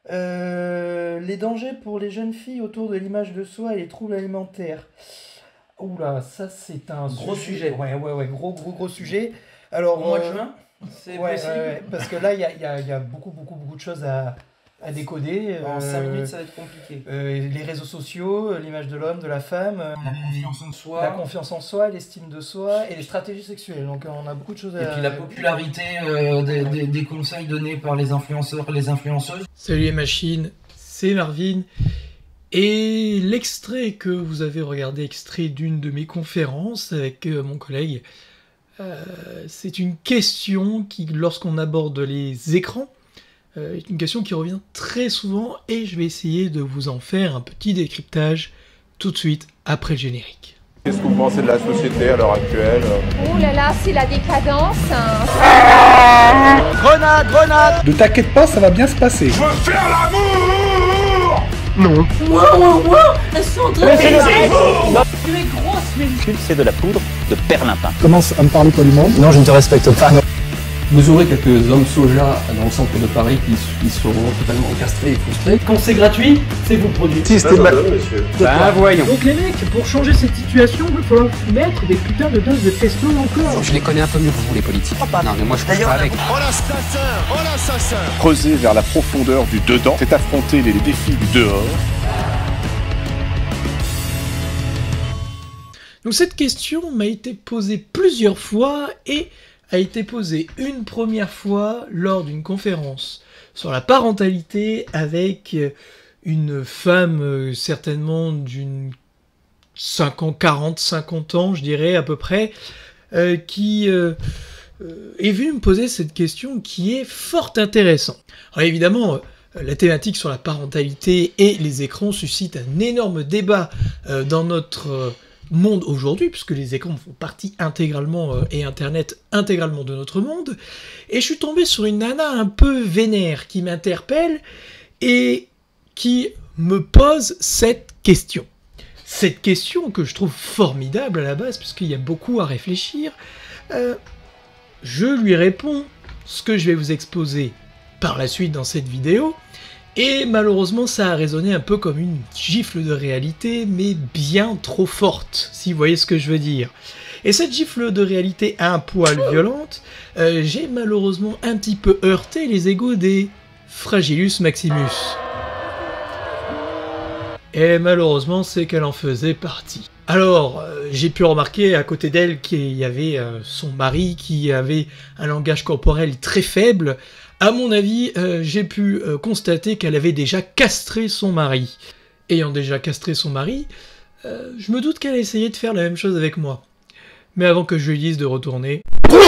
Les dangers pour les jeunes filles autour de l'image de soi et les troubles alimentaires. Oula, ça c'est un Gros sujet. Ouais, gros sujet. Alors, Au mois de juin, c'est possible. parce que là, il y a beaucoup de choses à décoder. En 5 minutes, ça va être compliqué. Les réseaux sociaux, l'image de l'homme, de la femme, la confiance en soi, l'estime de soi et les stratégies sexuelles. Donc on a beaucoup de choses à... Et puis la popularité des conseils donnés par les influenceurs et les influenceuses. Salut les machines, c'est Marvin. Et l'extrait que vous avez regardé, extrait d'une de mes conférences avec mon collègue, c'est une question qui, lorsqu'on aborde les écrans, est une question qui revient très souvent et je vais essayer de vous en faire un petit décryptage tout de suite après le générique. Qu'est-ce que vous pensez de la société à l'heure actuelle? Oh là là, c'est la décadence. Grenade! Ne t'inquiète pas, ça va bien se passer. Je veux faire l'amour! Non. Elles sont en train de Taisez-vous! tu es grosse, mais C'est de la poudre de perlimpin. Commence à me parler poliment. Non, je ne te respecte pas. Vous aurez quelques hommes soja dans le centre de Paris qui seront totalement castrés et frustrés. quand c'est gratuit, c'est vous le produit. Voyons. Donc les mecs, pour changer cette situation, il va falloir mettre des putains de doses de testo encore. Je les connais un peu mieux que vous, les politiques. Non, mais moi je couche pas avec. Oh l'assassin! Creuser vers la profondeur du dedans, c'est affronter les défis du dehors. Donc cette question m'a été posée plusieurs fois et a été posée une première fois lors d'une conférence sur la parentalité avec une femme certainement d'une 50 ans, je dirais à peu près, qui est venue me poser cette question qui est fort intéressante. Alors évidemment, la thématique sur la parentalité et les écrans suscite un énorme débat dans notre monde aujourd'hui, puisque les écrans font partie intégralement, et Internet intégralement de notre monde, et je suis tombé sur une nana un peu vénère qui m'interpelle et qui me pose cette question. Cette question que je trouve formidable à la base, puisqu'il y a beaucoup à réfléchir. Je lui réponds ce que je vais vous exposer par la suite dans cette vidéo, et malheureusement ça a résonné un peu comme une gifle de réalité, mais bien trop forte, si vous voyez ce que je veux dire. Et cette gifle de réalité un poil violente, j'ai malheureusement un petit peu heurté les égos des Fragilus Maximus. Et malheureusement c'est qu'elle en faisait partie. Alors, j'ai pu remarquer à côté d'elle qu'il y avait son mari qui avait un langage corporel très faible. À mon avis, j'ai pu constater qu'elle avait déjà castré son mari. Ayant déjà castré son mari, je me doute qu'elle a essayé de faire la même chose avec moi. Mais avant que je lui dise de retourner...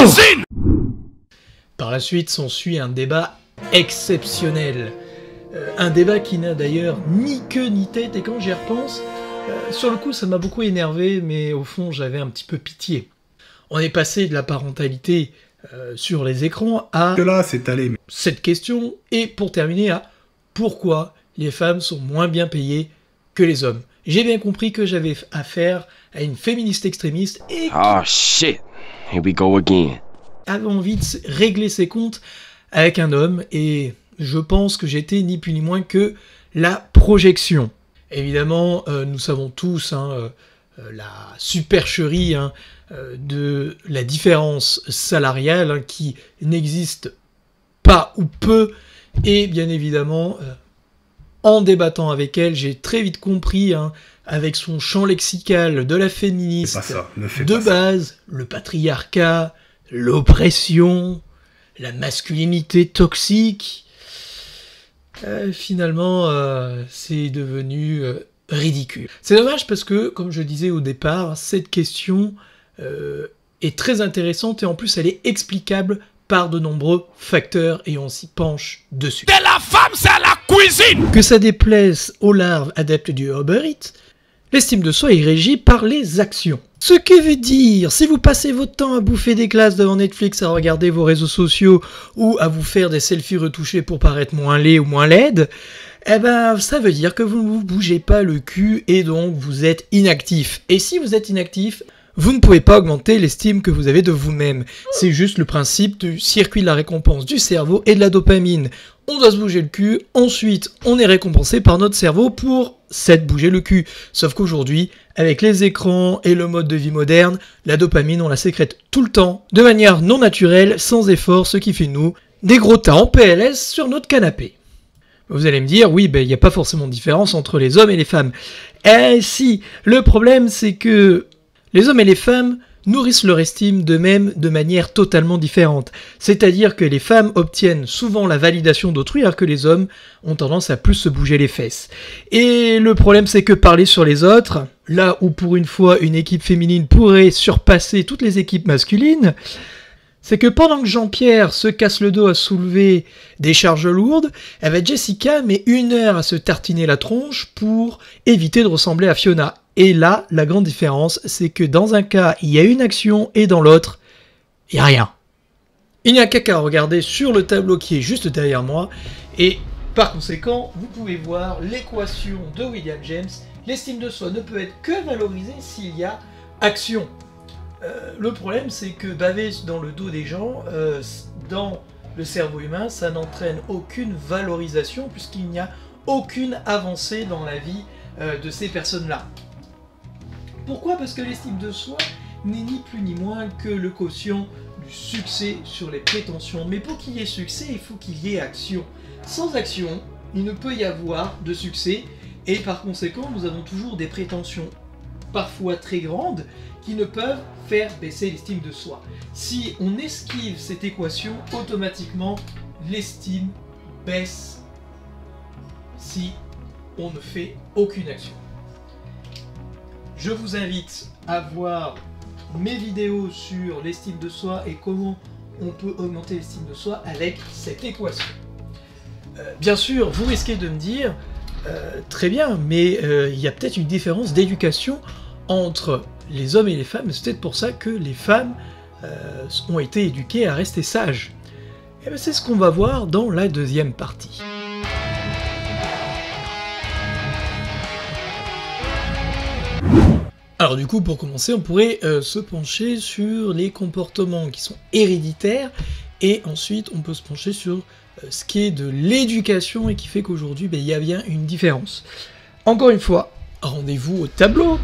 Par la suite s'ensuit un débat exceptionnel. Un débat qui n'a d'ailleurs ni queue ni tête, et quand j'y repense, sur le coup ça m'a beaucoup énervé, mais au fond j'avais un petit peu pitié. On est passé de la parentalité sur les écrans à Là, c'est allé. cette question, et pour terminer à pourquoi les femmes sont moins bien payées que les hommes. J'ai bien compris que j'avais affaire à une féministe extrémiste et Oh shit, here we go again. avait envie de régler ses comptes avec un homme, et je pense que j'étais ni plus ni moins que la projection. Évidemment, nous savons tous la supercherie de la différence salariale qui n'existe pas ou peu, et bien évidemment, en débattant avec elle, j'ai très vite compris, avec son champ lexical de la féministe, Fais pas ça, ne fais de pas ça. base, le patriarcat, l'oppression, la masculinité toxique, finalement, c'est devenu ridicule. C'est dommage parce que, comme je disais au départ, cette question est très intéressante et en plus elle est explicable par de nombreux facteurs et on s'y penche dessus. De la femme, c'est à la cuisine! Que ça déplaise aux larves adeptes du Uber Eats, l'estime de soi est régie par les actions. Ce qui veut dire, si vous passez votre temps à bouffer des glaces devant Netflix, à regarder vos réseaux sociaux ou à vous faire des selfies retouchés pour paraître moins laid ou moins laide, eh ben ça veut dire que vous ne vous bougez pas le cul et donc vous êtes inactif. Et si vous êtes inactif, vous ne pouvez pas augmenter l'estime que vous avez de vous-même. C'est juste le principe du circuit de la récompense du cerveau et de la dopamine. on doit se bouger le cul, ensuite on est récompensé par notre cerveau pour s'être bougé le cul. Sauf qu'aujourd'hui, avec les écrans et le mode de vie moderne, la dopamine on la sécrète tout le temps, de manière non naturelle, sans effort, ce qui fait de nous des gros tas en PLS sur notre canapé. Vous allez me dire, oui, il n'y a pas forcément de différence entre les hommes et les femmes. Eh si, le problème c'est que les hommes et les femmes nourrissent leur estime d'eux-mêmes de manière totalement différente. C'est-à-dire que les femmes obtiennent souvent la validation d'autrui, alors que les hommes ont tendance à plus se bouger les fesses. Et le problème, c'est que parler sur les autres, là où pour une fois une équipe féminine pourrait surpasser toutes les équipes masculines, c'est que pendant que Jean-Pierre se casse le dos à soulever des charges lourdes, Jessica met 1 heure à se tartiner la tronche pour éviter de ressembler à Fiona. Et là, la grande différence, c'est que dans un cas, il y a une action, et dans l'autre, il n'y a rien. Il n'y a qu'à regarder sur le tableau qui est juste derrière moi, et par conséquent, vous pouvez voir l'équation de William James. L'estime de soi ne peut être que valorisée s'il y a action. Le problème, c'est que baver dans le dos des gens, dans le cerveau humain, ça n'entraîne aucune valorisation, puisqu'il n'y a aucune avancée dans la vie de ces personnes-là. Pourquoi ? Parce que l'estime de soi n'est ni plus ni moins que le quotient du succès sur les prétentions. Mais pour qu'il y ait succès, il faut qu'il y ait action. Sans action, il ne peut y avoir de succès, et par conséquent, nous avons toujours des prétentions parfois très grandes qui ne peuvent faire baisser l'estime de soi. Si on esquive cette équation, automatiquement, l'estime baisse si on ne fait aucune action. Je vous invite à voir mes vidéos sur l'estime de soi et comment on peut augmenter l'estime de soi avec cette équation. Bien sûr, vous risquez de me dire, très bien, mais il y a peut-être une différence d'éducation entre les hommes et les femmes, c'est peut-être pour ça que les femmes ont été éduquées à rester sages. Et bien c'est ce qu'on va voir dans la deuxième partie. Alors du coup, pour commencer, on pourrait se pencher sur les comportements qui sont héréditaires, et ensuite on peut se pencher sur ce qui est de l'éducation, et qui fait qu'aujourd'hui, il y a bien une différence. Encore une fois, rendez-vous au tableau.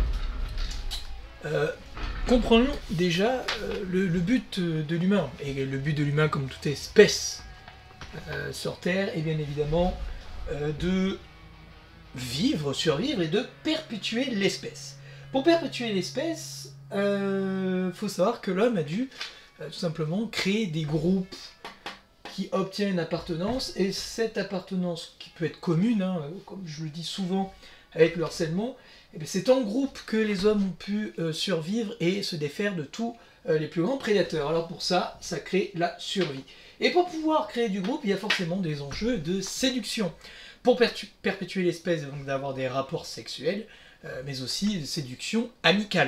Comprenons déjà le but de l'humain, et le but de l'humain, comme toute espèce sur Terre, est bien évidemment de vivre, survivre, et de perpétuer l'espèce. Pour perpétuer l'espèce, faut savoir que l'homme a dû tout simplement créer des groupes qui obtiennent une appartenance, et cette appartenance qui peut être commune, comme je le dis souvent avec le harcèlement, c'est en groupe que les hommes ont pu survivre et se défaire de tous les plus grands prédateurs. Alors pour ça, ça crée la survie. Et pour pouvoir créer du groupe, il y a forcément des enjeux de séduction. Pour perpétuer l'espèce, donc d'avoir des rapports sexuels, mais aussi de séduction amicale.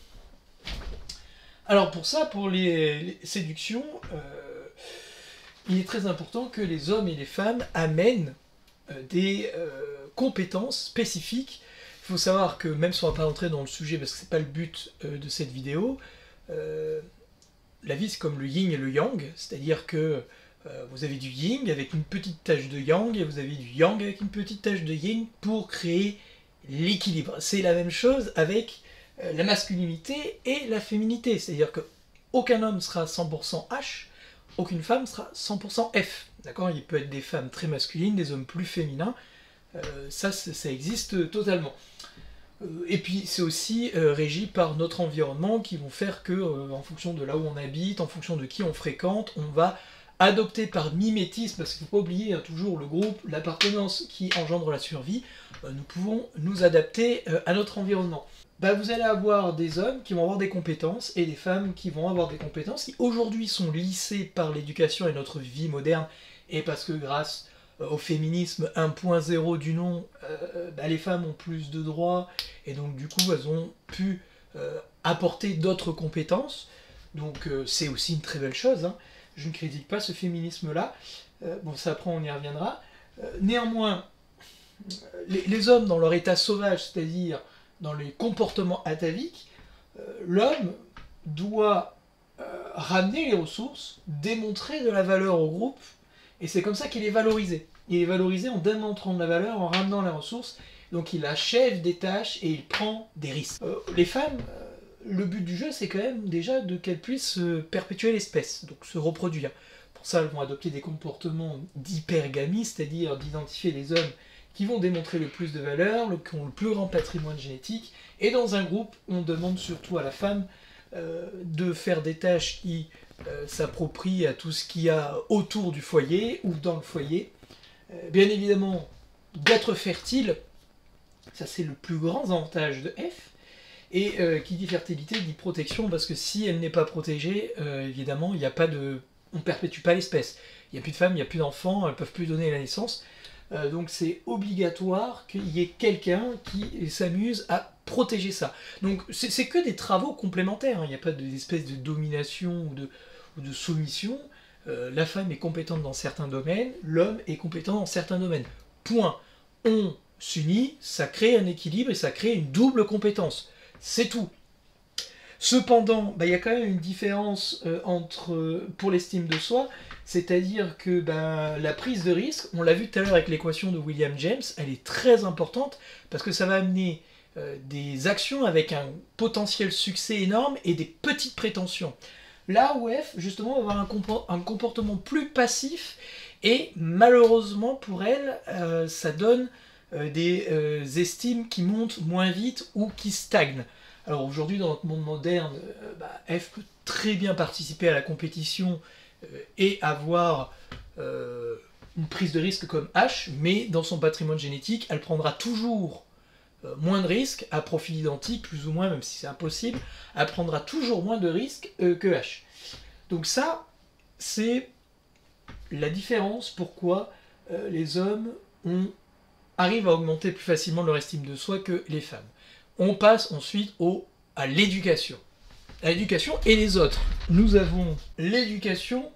Alors pour ça, pour les séductions, il est très important que les hommes et les femmes amènent des compétences spécifiques. Il faut savoir que, même si on ne va pas entrer dans le sujet, parce que c'est pas le but de cette vidéo, la vie c'est comme le yin et le yang, c'est-à-dire que vous avez du yin avec une petite tache de yang, et vous avez du yang avec une petite tache de yin pour créer l'équilibre. C'est la même chose avec la masculinité et la féminité, c'est-à-dire que aucun homme sera 100% H, aucune femme sera 100% F. D'accord ? Il peut être des femmes très masculines, des hommes plus féminins, ça existe totalement. Et puis c'est aussi régi par notre environnement, qui vont faire que, en fonction de là où on habite, en fonction de qui on fréquente, on va adopter par mimétisme, parce qu'il ne faut pas oublier toujours le groupe, l'appartenance qui engendre la survie, nous pouvons nous adapter à notre environnement. Vous allez avoir des hommes qui vont avoir des compétences, et des femmes qui vont avoir des compétences qui aujourd'hui sont lissées par l'éducation et notre vie moderne, et parce que grâce au féminisme 1.0 du nom, les femmes ont plus de droits, et donc du coup elles ont pu apporter d'autres compétences, donc c'est aussi une très belle chose, je ne critique pas ce féminisme-là, ça après on y reviendra. Néanmoins, les hommes dans leur état sauvage, c'est-à-dire dans les comportements ataviques, l'homme doit ramener les ressources, démontrer de la valeur au groupe, Et c'est comme ça qu'il est valorisé. Il est valorisé en démontrant de la valeur, en ramenant la ressource. Donc il achève des tâches et il prend des risques. Les femmes, le but du jeu, c'est quand même déjà qu'elles puissent perpétuer l'espèce, donc se reproduire. Pour ça, elles vont adopter des comportements d'hypergamie, c'est-à-dire d'identifier les hommes qui vont démontrer le plus de valeur, qui ont le plus grand patrimoine génétique. Et dans un groupe, on demande surtout à la femme de faire des tâches qui s'approprient à tout ce qu'il y a autour du foyer ou dans le foyer. Bien évidemment, d'être fertile, ça c'est le plus grand avantage de F. Et qui dit fertilité dit protection, parce que si elle n'est pas protégée, évidemment, il n'y a pas de... on ne perpétue pas l'espèce. Il n'y a plus de femmes, il n'y a plus d'enfants, elles ne peuvent plus donner la naissance. Donc c'est obligatoire qu'il y ait quelqu'un qui s'amuse à protéger ça. Donc c'est que des travaux complémentaires, hein. Il n'y a pas d'espèce de domination ou de soumission. La femme est compétente dans certains domaines, l'homme est compétent dans certains domaines. Point. On s'unit, ça crée un équilibre et ça crée une double compétence. C'est tout. Cependant, il y a quand même une différence pour l'estime de soi, c'est-à-dire que la prise de risque, on l'a vu tout à l'heure avec l'équation de William James, elle est très importante parce que ça va amener des actions avec un potentiel succès énorme et des petites prétentions. Là où F, justement, va avoir un comportement plus passif et malheureusement pour elle, ça donne des estimes qui montent moins vite ou qui stagnent. Alors aujourd'hui, dans notre monde moderne, F peut très bien participer à la compétition et avoir une prise de risque comme H, mais dans son patrimoine génétique, elle prendra toujours moins de risques, à profil identique, plus ou moins, même si c'est impossible, elle prendra toujours moins de risques que H. Donc ça, c'est la différence pourquoi les hommes arrivent à augmenter plus facilement leur estime de soi que les femmes. On passe ensuite à l'éducation. À l'éducation et les autres. Nous avons l'éducation,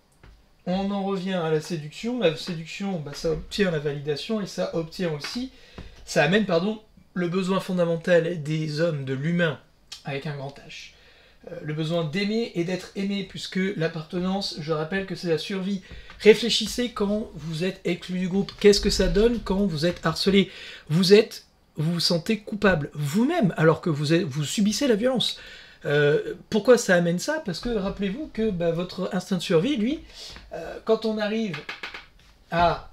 on en revient à la séduction. La séduction, ça obtient la validation et ça amène le besoin fondamental des hommes, de l'humain, avec un grand H. Le besoin d'aimer et d'être aimé, puisque l'appartenance, je rappelle que c'est la survie. Réfléchissez quand vous êtes exclu du groupe. Qu'est-ce que ça donne quand vous êtes harcelé ? Vous vous sentez coupable vous-même, alors que vous subissez la violence. Pourquoi ça amène ça ? Parce que rappelez-vous que votre instinct de survie, lui, quand on arrive à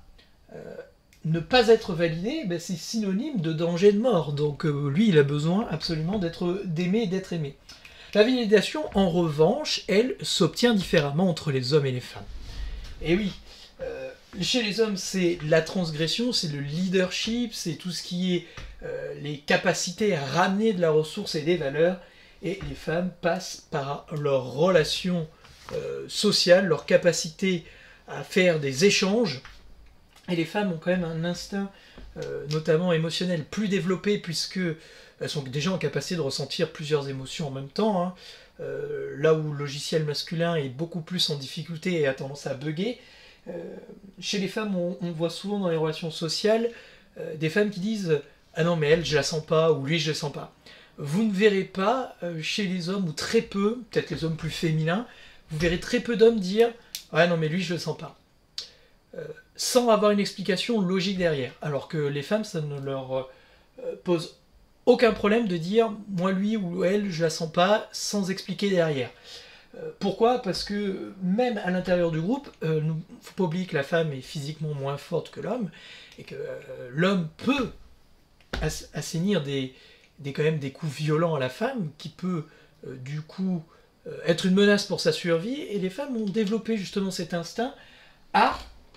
ne pas être validé, c'est synonyme de danger de mort. Donc lui, il a besoin absolument d'aimer et d'être aimé. La validation, en revanche, elle s'obtient différemment entre les hommes et les femmes. Et oui, chez les hommes, c'est la transgression, c'est le leadership, c'est tout ce qui est les capacités à ramener de la ressource et des valeurs. Et les femmes passent par leur relation sociale, leur capacité à faire des échanges. Et les femmes ont quand même un instinct, notamment émotionnel, plus développé, puisqu'elles sont déjà en capacité de ressentir plusieurs émotions en même temps, hein. Là où le logiciel masculin est beaucoup plus en difficulté et a tendance à bugger. Chez les femmes, on voit souvent dans les relations sociales des femmes qui disent « Ah non, mais elle, je la sens pas » ou « Lui, je la sens pas ». Vous ne verrez pas chez les hommes, ou très peu, peut-être les hommes plus féminins, vous verrez très peu d'hommes dire « Ah non, mais lui, je le sens pas ». Sans avoir une explication logique derrière. Alors que les femmes, ça ne leur pose aucun problème de dire « Moi, lui ou elle, je la sens pas », sans expliquer derrière. Pourquoi ? Parce que même à l'intérieur du groupe, il ne faut pas oublier que la femme est physiquement moins forte que l'homme, et que l'homme peut assénir quand même des coups violents à la femme, qui peut du coup être une menace pour sa survie, et les femmes ont développé justement cet instinct à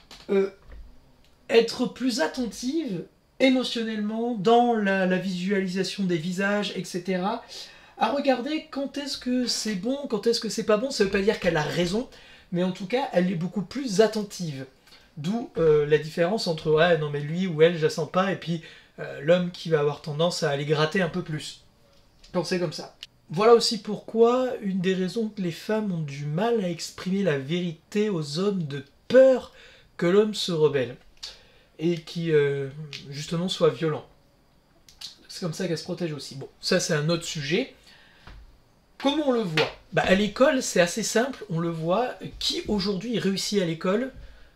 être plus attentives émotionnellement dans la visualisation des visages, etc., à regarder quand est-ce que c'est bon, quand est-ce que c'est pas bon. Ça veut pas dire qu'elle a raison, mais en tout cas, elle est beaucoup plus attentive. D'où la différence entre « Ouais, non mais lui ou elle, je la sens pas », et puis l'homme qui va avoir tendance à aller gratter un peu plus. Pensez comme ça. Voilà aussi pourquoi une des raisons que les femmes ont du mal à exprimer la vérité aux hommes, de peur que l'homme se rebelle et qui justement soit violent. C'est comme ça qu'elle se protège aussi. Bon, ça c'est un autre sujet. Comment on le voit ? À l'école, c'est assez simple, on le voit. Qui aujourd'hui réussit à l'école ?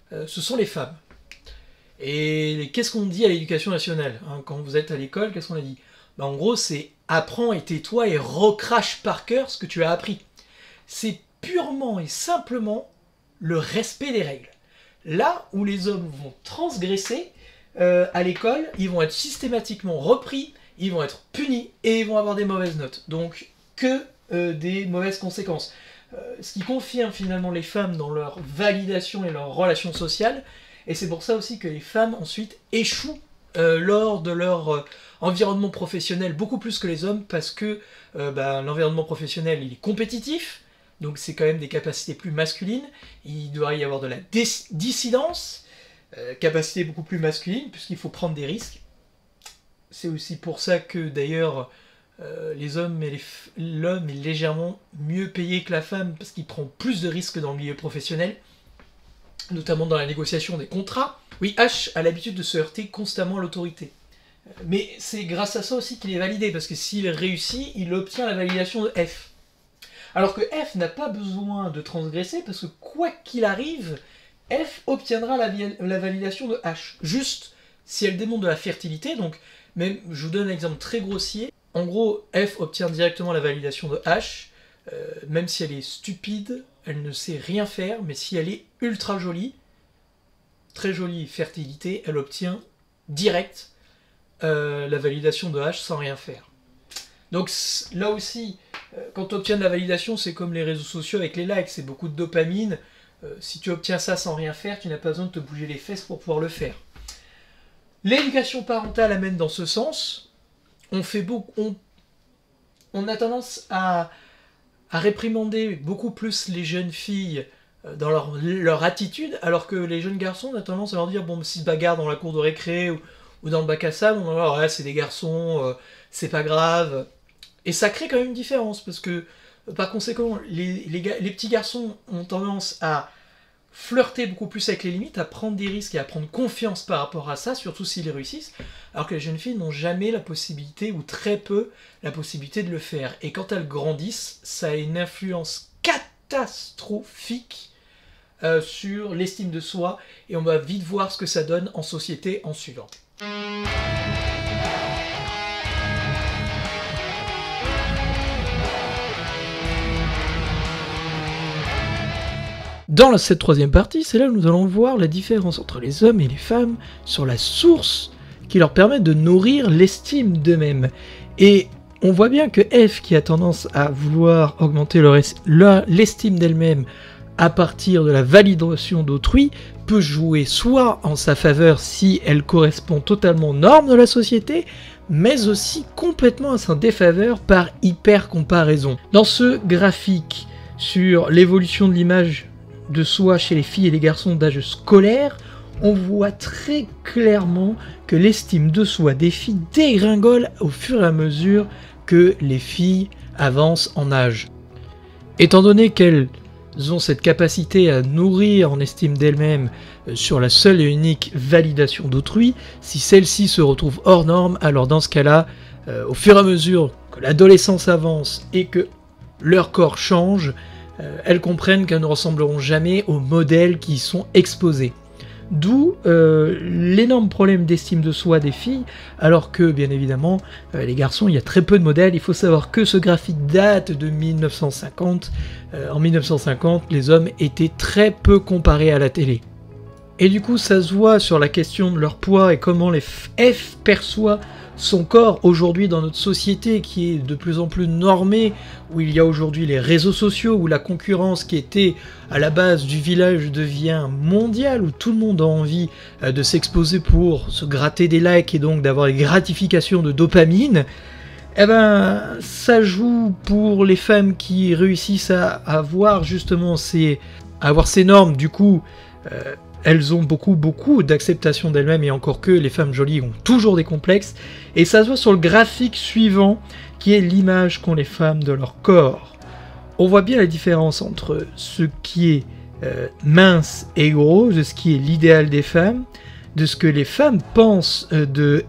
ce sont les femmes. Et qu'est-ce qu'on dit à l'éducation nationale, hein, quand vous êtes à l'école, qu'est-ce qu'on a dit? En gros, c'est apprends et tais-toi et recrache par cœur ce que tu as appris. C'est purement et simplement le respect des règles. Là où les hommes vont transgresser à l'école, ils vont être systématiquement repris, ils vont être punis et ils vont avoir des mauvaises notes. Donc que des mauvaises conséquences. Ce qui confirme finalement les femmes dans leur validation et leur relation sociale. Et c'est pour ça aussi que les femmes ensuite échouent lors de leur environnement professionnel beaucoup plus que les hommes, parce que l'environnement professionnel il est compétitif, donc c'est quand même des capacités plus masculines, il doit y avoir de la dissidence, capacité beaucoup plus masculine, puisqu'il faut prendre des risques. C'est aussi pour ça que d'ailleurs l'homme est légèrement mieux payé que la femme, parce qu'il prend plus de risques dans le milieu professionnel, notamment dans la négociation des contrats. Oui, H a l'habitude de se heurter constamment à l'autorité. Mais c'est grâce à ça aussi qu'il est validé, parce que s'il réussit, il obtient la validation de F. Alors que F n'a pas besoin de transgresser, parce que quoi qu'il arrive, F obtiendra la validation de H. Juste si elle démontre de la fertilité, donc même, je vous donne un exemple très grossier, en gros, F obtient directement la validation de H, même si elle est stupide, elle ne sait rien faire, mais si elle est ultra jolie, très jolie fertilité, elle obtient direct la validation de H sans rien faire. Donc là aussi, quand tu obtiens de la validation, c'est comme les réseaux sociaux avec les likes, c'est beaucoup de dopamine. Si tu obtiens ça sans rien faire, tu n'as pas besoin de te bouger les fesses pour pouvoir le faire. L'éducation parentale amène dans ce sens. On a tendance à réprimander beaucoup plus les jeunes filles dans leur attitude, alors que les jeunes garçons, on a tendance à leur dire, bon, s'ils se bagarrent dans la cour de récré ou dans le bac à sable, on va dire, ouais, c'est des garçons, c'est pas grave. Et ça crée quand même une différence, parce que, par conséquent, les petits garçons ont tendance à flirter beaucoup plus avec les limites, à prendre des risques et à prendre confiance par rapport à ça, surtout s'ils réussissent, alors que les jeunes filles n'ont jamais la possibilité, ou très peu, la possibilité de le faire. Et quand elles grandissent, ça a une influence catastrophique sur l'estime de soi, et on va vite voir ce que ça donne en société en suivant. Dans cette troisième partie, c'est là où nous allons voir la différence entre les hommes et les femmes sur la source qui leur permet de nourrir l'estime d'eux-mêmes. Et on voit bien que F, qui a tendance à vouloir augmenter l'estime d'elle-même à partir de la validation d'autrui, peut jouer soit en sa faveur si elle correspond totalement aux normes de la société, mais aussi complètement à sa défaveur par hyper-comparaison. Dans ce graphique sur l'évolution de l'image de soi chez les filles et les garçons d'âge scolaire, on voit très clairement que l'estime de soi des filles dégringole au fur et à mesure que les filles avancent en âge. Étant donné qu'elles ont cette capacité à nourrir en estime d'elles-mêmes sur la seule et unique validation d'autrui, si celle-ci se retrouve hors norme, alors dans ce cas-là, au fur et à mesure que l'adolescence avance et que leur corps change, elles comprennent qu'elles ne ressembleront jamais aux modèles qui y sont exposés. D'où l'énorme problème d'estime de soi des filles, alors que, bien évidemment, les garçons, il y a très peu de modèles. Il faut savoir que ce graphique date de 1950. En 1950, les hommes étaient très peu comparés à la télé. Et du coup, ça se voit sur la question de leur poids et comment les F perçoit son corps aujourd'hui dans notre société qui est de plus en plus normée, où il y a aujourd'hui les réseaux sociaux, où la concurrence qui était à la base du village devient mondiale, où tout le monde a envie de s'exposer pour se gratter des likes et donc d'avoir les gratifications de dopamine. Eh ben, ça joue pour les femmes qui réussissent à avoir justement ces normes. Du coup, elles ont beaucoup d'acceptation d'elles-mêmes, et encore que les femmes jolies ont toujours des complexes. Et ça se voit sur le graphique suivant, qui est l'image qu'ont les femmes de leur corps. On voit bien la différence entre ce qui est mince et gros, de ce qui est l'idéal des femmes, de ce que les femmes pensent de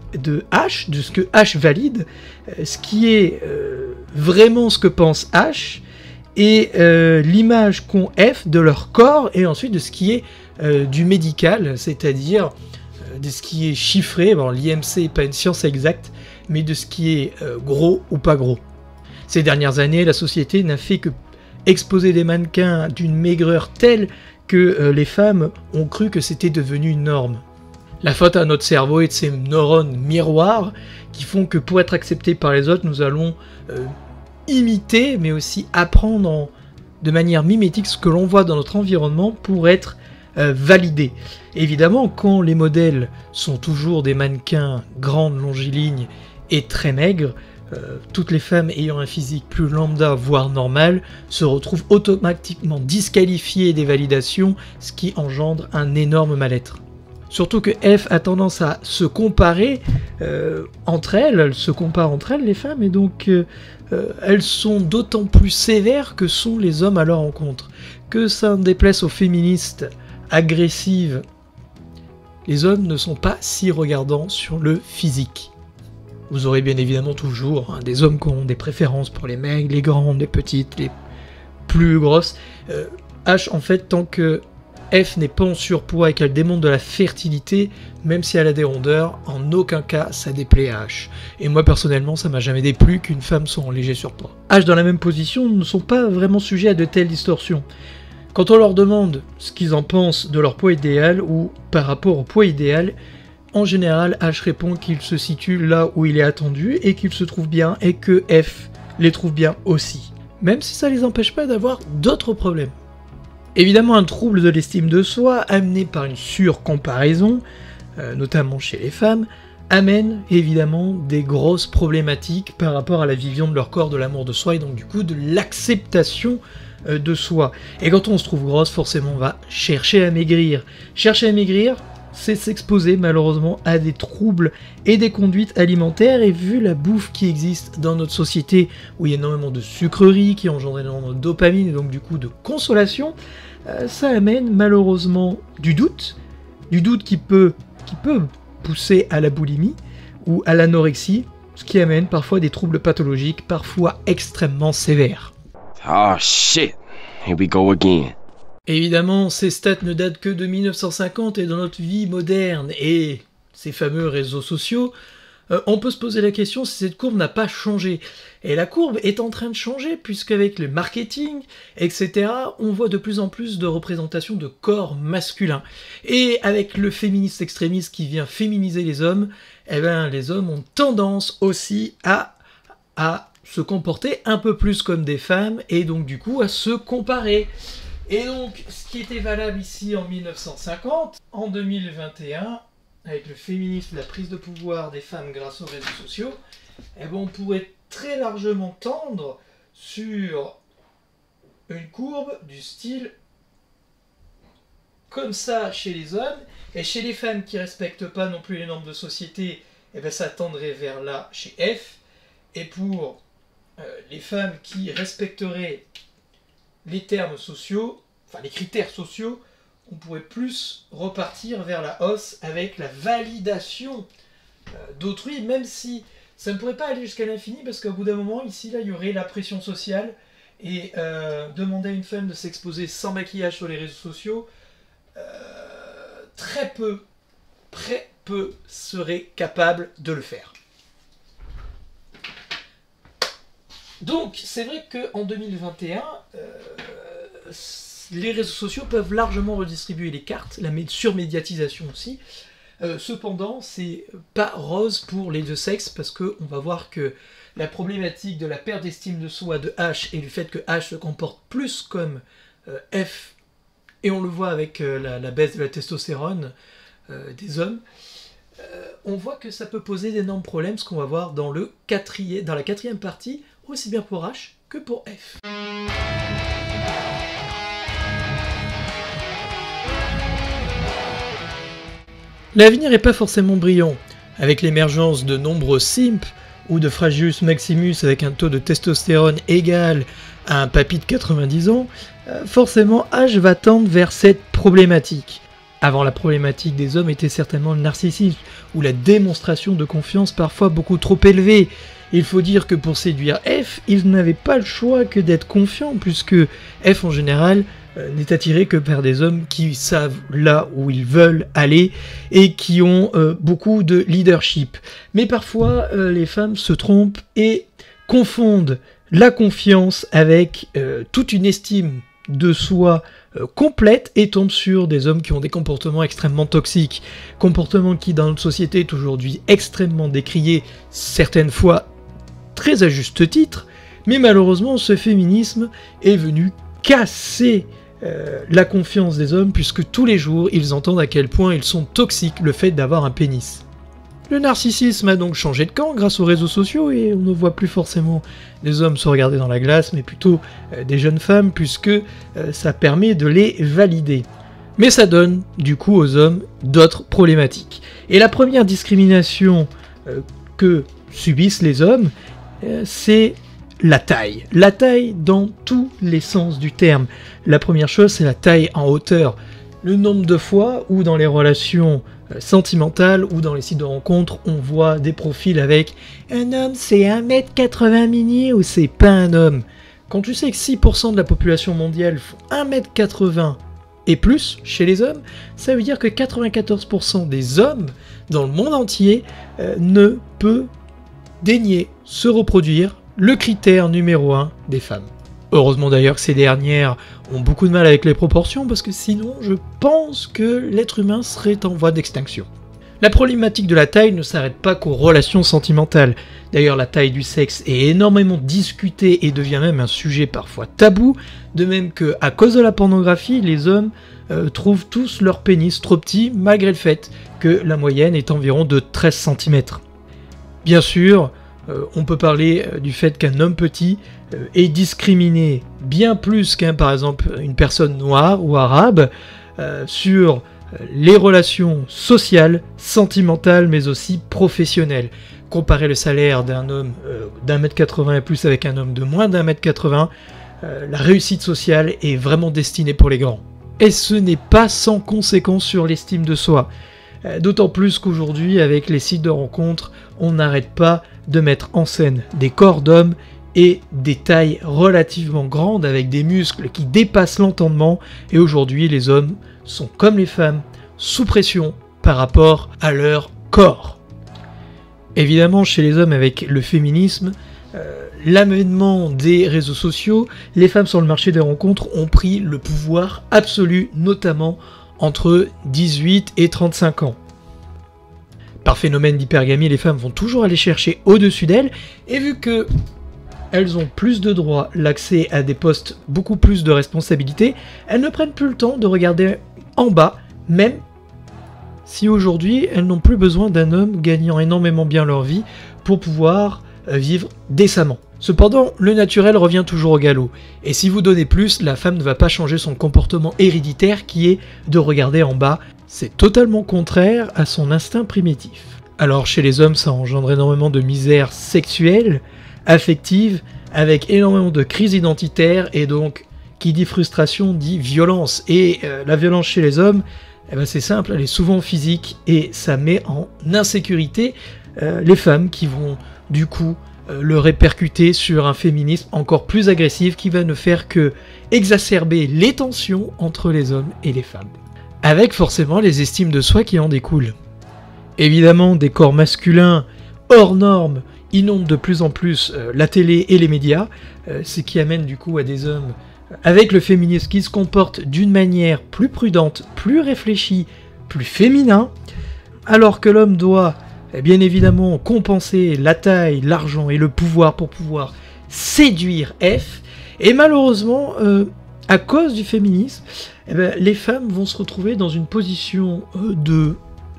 H, de ce que H valide, ce qui est vraiment ce que pense H, et l'image qu'ont F de leur corps, et ensuite de ce qui est du médical, c'est-à-dire de ce qui est chiffré. Bon, l'IMC n'est pas une science exacte, mais de ce qui est gros ou pas gros. Ces dernières années, la société n'a fait que exposer des mannequins d'une maigreur telle que les femmes ont cru que c'était devenu une norme. La faute à notre cerveau et de ces neurones miroirs qui font que pour être acceptés par les autres, nous allons imiter, mais aussi apprendre de manière mimétique ce que l'on voit dans notre environnement pour être validés. Évidemment, quand les modèles sont toujours des mannequins grandes, longilignes et très maigres, toutes les femmes ayant un physique plus lambda, voire normal, se retrouvent automatiquement disqualifiées des validations, ce qui engendre un énorme mal-être. Surtout que F a tendance à se comparer entre elles se comparent entre elles, les femmes, et donc elles sont d'autant plus sévères que sont les hommes à leur rencontre. Que ça ne déplaise aux féministes agressives, les hommes ne sont pas si regardants sur le physique. Vous aurez bien évidemment toujours des hommes qui ont des préférences pour les maigres, les grandes, les petites, les plus grosses. H, en fait, tant que F n'est pas en surpoids et qu'elle démontre de la fertilité, même si elle a des rondeurs, en aucun cas ça déplaît à H. Et moi personnellement, ça m'a jamais déplu qu'une femme soit en léger surpoids. H dans la même position ne sont pas vraiment sujets à de telles distorsions. Quand on leur demande ce qu'ils en pensent de leur poids idéal ou par rapport au poids idéal, en général, H répond qu'il se situe là où il est attendu et qu'il se trouve bien et que F les trouve bien aussi. Même si ça les empêche pas d'avoir d'autres problèmes. Évidemment, un trouble de l'estime de soi, amené par une surcomparaison, notamment chez les femmes, amène évidemment des grosses problématiques par rapport à la vision de leur corps, de l'amour de soi et donc du coup de l'acceptation de soi. Et quand on se trouve grosse, forcément on va chercher à maigrir. Chercher à maigrir, c'est s'exposer malheureusement à des troubles et des conduites alimentaires, et vu la bouffe qui existe dans notre société où il y a énormément de sucreries qui engendrent énormément de dopamine et donc du coup de consolation, ça amène malheureusement du doute qui peut pousser à la boulimie ou à l'anorexie, ce qui amène parfois des troubles pathologiques, parfois extrêmement sévères. Oh shit, here we go again. Évidemment, ces stats ne datent que de 1950 et dans notre vie moderne et ces fameux réseaux sociaux, on peut se poser la question si cette courbe n'a pas changé. Et la courbe est en train de changer puisqu'avec le marketing, etc., on voit de plus en plus de représentations de corps masculins. Et avec le féministe extrémiste qui vient féminiser les hommes, eh ben, les hommes ont tendance aussi à se comporter un peu plus comme des femmes et donc du coup à se comparer. Et donc, ce qui était valable ici en 1950, en 2021, avec le féminisme, la prise de pouvoir des femmes grâce aux réseaux sociaux, eh ben on pourrait très largement tendre sur une courbe du style comme ça chez les hommes, et chez les femmes qui ne respectent pas non plus les normes de société, eh ben ça tendrait vers là chez F, et pour les femmes qui respecteraient les termes sociaux, enfin les critères sociaux, on pourrait plus repartir vers la hausse avec la validation d'autrui, même si ça ne pourrait pas aller jusqu'à l'infini, parce qu'au bout d'un moment, ici, là, il y aurait la pression sociale, et demander à une femme de s'exposer sans maquillage sur les réseaux sociaux, très peu seraient capables de le faire. Donc, c'est vrai qu'en 2021, les réseaux sociaux peuvent largement redistribuer les cartes, la surmédiatisation aussi. Cependant, c'est pas rose pour les deux sexes, parce qu'on va voir que la problématique de la perte d'estime de soi de H et du fait que H se comporte plus comme F, et on le voit avec la baisse de la testostérone des hommes, on voit que ça peut poser d'énormes problèmes, ce qu'on va voir dans la quatrième partie, aussi bien pour H que pour F. L'avenir n'est pas forcément brillant. Avec l'émergence de nombreux simps ou de Fragius Maximus avec un taux de testostérone égal à un papy de 90 ans, forcément H va tendre vers cette problématique. Avant, la problématique des hommes était certainement le narcissisme, ou la démonstration de confiance parfois beaucoup trop élevée. Il faut dire que pour séduire F, ils n'avaient pas le choix que d'être confiants, puisque F en général n'est attirée que par des hommes qui savent là où ils veulent aller et qui ont beaucoup de leadership. Mais parfois, les femmes se trompent et confondent la confiance avec toute une estime de soi complète et tombent sur des hommes qui ont des comportements extrêmement toxiques, comportements qui dans notre société est aujourd'hui extrêmement décriés, certaines fois très à juste titre, mais malheureusement ce féminisme est venu casser la confiance des hommes puisque tous les jours ils entendent à quel point ils sont toxiques le fait d'avoir un pénis. Le narcissisme a donc changé de camp grâce aux réseaux sociaux et on ne voit plus forcément des hommes se regarder dans la glace, mais plutôt des jeunes femmes, puisque ça permet de les valider. Mais ça donne du coup aux hommes d'autres problématiques. Et la première discrimination que subissent les hommes, c'est la taille. La taille dans tous les sens du terme. La première chose, c'est la taille en hauteur. Le nombre de fois où dans les relations sentimentales ou dans les sites de rencontres, on voit des profils avec un homme c'est 1m80 mini ou c'est pas un homme. Quand tu sais que 6% de la population mondiale font 1m80 et plus chez les hommes, ça veut dire que 94% des hommes dans le monde entier ne peut daigner se reproduire, le critère numéro 1 des femmes. Heureusement d'ailleurs que ces dernières ont beaucoup de mal avec les proportions, parce que sinon je pense que l'être humain serait en voie d'extinction. La problématique de la taille ne s'arrête pas qu'aux relations sentimentales. D'ailleurs la taille du sexe est énormément discutée et devient même un sujet parfois tabou, de même que à cause de la pornographie, les hommes trouvent tous leur pénis trop petit, malgré le fait que la moyenne est environ de 13 cm. Bien sûr, on peut parler du fait qu'un homme petit est discriminé bien plus qu'un, par exemple, une personne noire ou arabe sur les relations sociales, sentimentales, mais aussi professionnelles. Comparer le salaire d'un homme d'1m80 et plus avec un homme de moins d'1m80, la réussite sociale est vraiment destinée pour les grands. Et ce n'est pas sans conséquence sur l'estime de soi. D'autant plus qu'aujourd'hui, avec les sites de rencontres, on n'arrête pas de mettre en scène des corps d'hommes et des tailles relativement grandes avec des muscles qui dépassent l'entendement, et aujourd'hui les hommes sont comme les femmes sous pression par rapport à leur corps. Évidemment, chez les hommes avec le féminisme, l'avènement des réseaux sociaux, les femmes sur le marché des rencontres ont pris le pouvoir absolu, notamment entre 18 et 35 ans. Par phénomène d'hypergamie, les femmes vont toujours aller chercher au-dessus d'elles, et vu que elles ont plus de droits, l'accès à des postes beaucoup plus de responsabilités, elles ne prennent plus le temps de regarder en bas, même si aujourd'hui elles n'ont plus besoin d'un homme gagnant énormément bien leur vie pour pouvoir vivre décemment. Cependant, le naturel revient toujours au galop, et si vous donnez plus, la femme ne va pas changer son comportement héréditaire qui est de regarder en bas. C'est totalement contraire à son instinct primitif. Alors chez les hommes, ça engendre énormément de misère sexuelle, affective, avec énormément de crises identitaires, et donc qui dit frustration dit violence. Et la violence chez les hommes, eh ben, c'est simple, elle est souvent physique, et ça met en insécurité les femmes qui vont du coup le répercuter sur un féminisme encore plus agressif qui va ne faire que exacerber les tensions entre les hommes et les femmes. Avec forcément les estimes de soi qui en découlent. Évidemment, des corps masculins hors normes inondent de plus en plus la télé et les médias, ce qui amène du coup à des hommes avec le féminisme qui se comportent d'une manière plus prudente, plus réfléchie, plus féminin, alors que l'homme doit bien évidemment compenser la taille, l'argent et le pouvoir pour pouvoir séduire F. Et malheureusement, à cause du féminisme, les femmes vont se retrouver dans une position de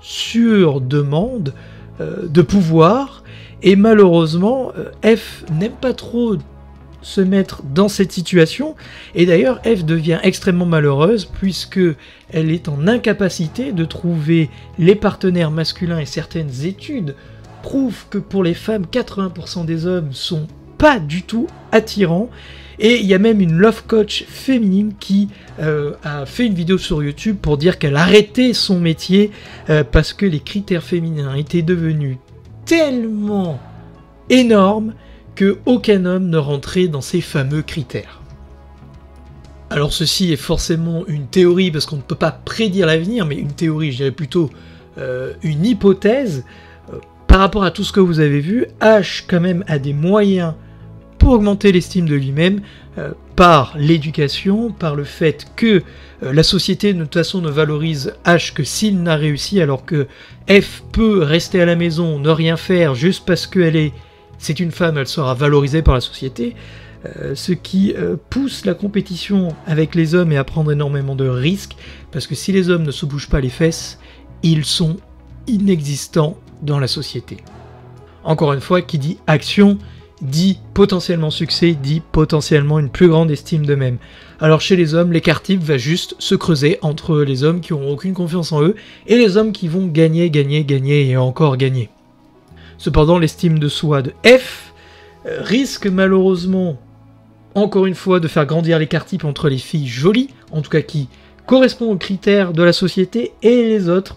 surdemande, de pouvoir, et malheureusement, F n'aime pas trop se mettre dans cette situation, et d'ailleurs F devient extrêmement malheureuse puisque elle est en incapacité de trouver les partenaires masculins, et certaines études prouvent que pour les femmes, 80% des hommes sont pas du tout attirants, et il y a même une love coach féminine qui a fait une vidéo sur YouTube pour dire qu'elle arrêtait son métier parce que les critères féminins étaient devenus tellement énormes qu'aucun homme ne rentrait dans ces fameux critères. Alors ceci est forcément une théorie, parce qu'on ne peut pas prédire l'avenir, mais une théorie, je dirais plutôt une hypothèse. Par rapport à tout ce que vous avez vu, H quand même a des moyens pour augmenter l'estime de lui-même, par l'éducation, par le fait que la société de toute façon ne valorise H que s'il n'a réussi, alors que F peut rester à la maison, ne rien faire, juste parce c'est une femme, elle sera valorisée par la société, ce qui pousse la compétition avec les hommes et à prendre énormément de risques, parce que si les hommes ne se bougent pas les fesses, ils sont inexistants dans la société. Encore une fois, qui dit action, dit potentiellement succès, dit potentiellement une plus grande estime d'eux-mêmes. Alors chez les hommes, l'écart type va juste se creuser entre les hommes qui n'auront aucune confiance en eux et les hommes qui vont gagner, gagner, gagner et encore gagner. Cependant, l'estime de soi de F risque malheureusement, encore une fois, de faire grandir l'écart type entre les filles jolies, en tout cas qui correspondent aux critères de la société, et les autres.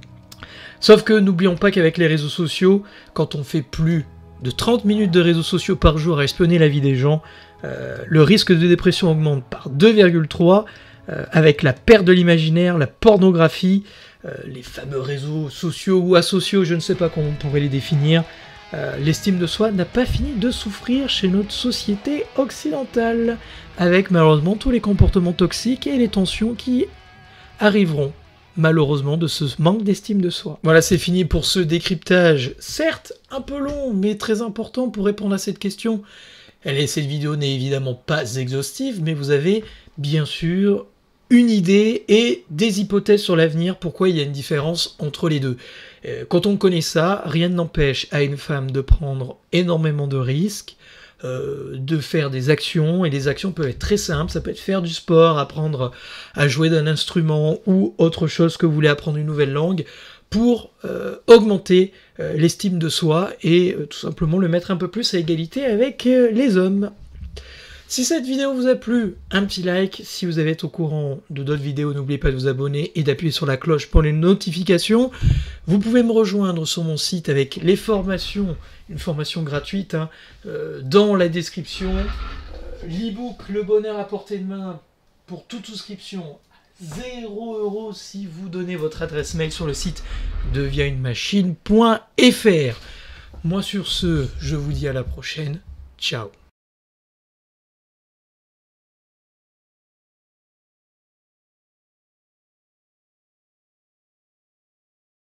Sauf que n'oublions pas qu'avec les réseaux sociaux, quand on fait plus de 30 minutes de réseaux sociaux par jour à espionner la vie des gens, le risque de dépression augmente par 2,3, avec la perte de l'imaginaire, la pornographie, les fameux réseaux sociaux ou asociaux, je ne sais pas comment on pourrait les définir. L'estime de soi n'a pas fini de souffrir chez notre société occidentale, avec malheureusement tous les comportements toxiques et les tensions qui arriveront malheureusement de ce manque d'estime de soi. Voilà, c'est fini pour ce décryptage, certes un peu long, mais très important pour répondre à cette question. Cette vidéo n'est évidemment pas exhaustive, mais vous avez bien sûr une idée et des hypothèses sur l'avenir, pourquoi il y a une différence entre les deux. Quand on connaît ça, rien n'empêche à une femme de prendre énormément de risques, de faire des actions, et les actions peuvent être très simples, ça peut être faire du sport, apprendre à jouer d'un instrument ou autre chose que vous voulez apprendre une nouvelle langue, pour augmenter l'estime de soi et tout simplement le mettre un peu plus à égalité avec les hommes. Si cette vidéo vous a plu, un petit like. Si vous avez été au courant de d'autres vidéos, n'oubliez pas de vous abonner et d'appuyer sur la cloche pour les notifications. Vous pouvez me rejoindre sur mon site avec les formations, une formation gratuite, dans la description. L'e-book Le bonheur à portée de main pour toute souscription, 0 € si vous donnez votre adresse mail sur le site devientunemachine.fr. Moi sur ce, je vous dis à la prochaine. Ciao.